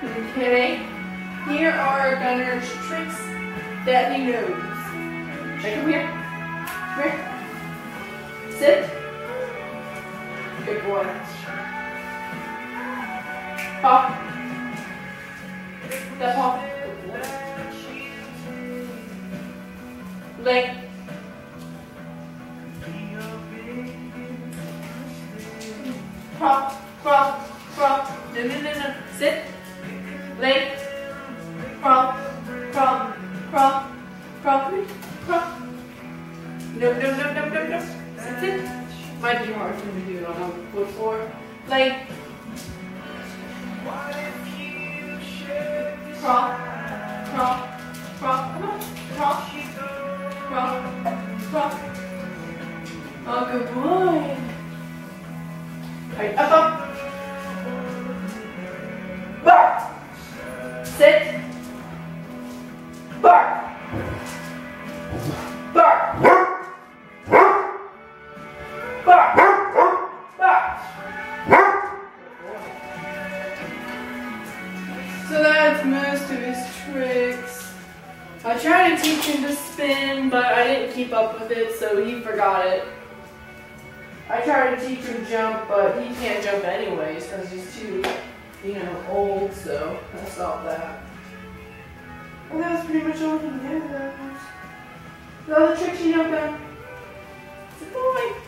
Okay, here are Gunner's tricks that he knows. Check him here. Come here. Sit. Good boy. Pop. That pop. Leg. Pop. Pop. Pop. No, no, no, no. Sit. Leg. Crawl. Crawl. Crawl. Crawl. Crawl. No, no, no, no, no, no. Sit. Might be hard for me to do it on a wood floor. Leg. Crawl. Crawl. Crawl. Come on. Crawl. Crawl. Crawl. Oh, good boy. Alright, up, up. Bark. Sit. Bark. Bark. Bark. Bark. Bark. So that's most of his tricks. I tried to teach him to spin, but I didn't keep up with it, so he forgot it. I tried to teach him jump, but he can't jump anyways because he's too, old, so I stopped that. And that was pretty much all he did. The other tricks you don't know. It's a boy.